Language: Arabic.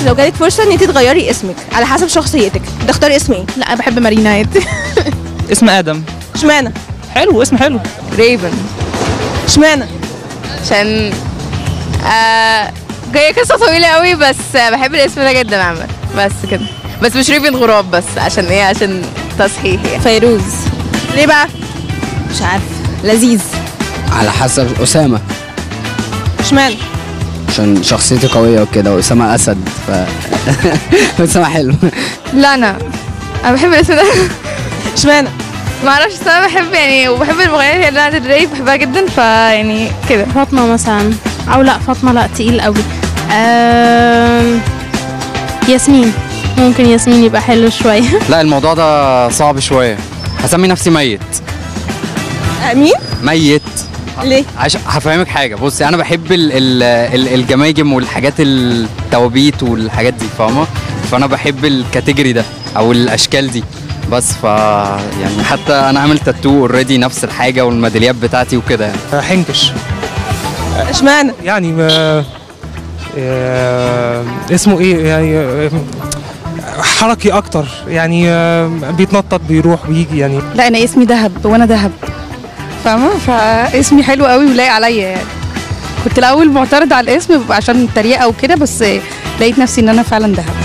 لو جالك فرصه ان انت تغيري اسمك على حسب شخصيتك تختاري اسم ايه؟ لا بحب مارينا عادي. اسم ادم. اشمعنى؟ حلو، اسم حلو. ريفن. اشمعنى؟ عشان جايه قصه طويله قوي، بس بحب الاسم ده جدا عامه، بس كده. بس مش ريفن غراب، بس عشان ايه؟ عشان تصحيح يعني. فيروز. ليه بقى؟ مش عارفه. لذيذ. على حسب. أسامة اشمعنى؟ عشان شخصيتي قوية وكده، وأسامة أسد أسامة حلو. لا انا بحب الاسم ده. اشمعنى؟ ما اعرفش، بس انا بحب يعني، وبحب المغنيات اللي لانا ديل ري، بحبها جدا، فيعني كده. فاطمه مثلا، او لا فاطمه لا تقيل قوي. ياسمين، ممكن ياسمين يبقى حلو شويه. لا الموضوع ده صعب شويه، هسمي نفسي ميت. مين؟ ميت. ليه؟ عشان هفهمك حاجه، بصي انا بحب الجماجم والحاجات التوابيت والحاجات دي، فاهمه؟ فانا بحب الكاتيجوري ده او الاشكال دي، بس يعني حتى انا عامل تاتو اوريدي نفس الحاجه والميداليات بتاعتي وكده يعني. حنكش. اشمعنى؟ يعني اسمه ايه يعني، حركي اكتر يعني، بيتنطط بيروح بيجي يعني. لا انا اسمي دهب، وانا دهب، فاهمه؟ فاسمي حلو قوي ولايق عليا يعني. كنت الاول معترض على الاسم عشان التريقه وكده، بس لقيت نفسي ان انا فعلا دهب.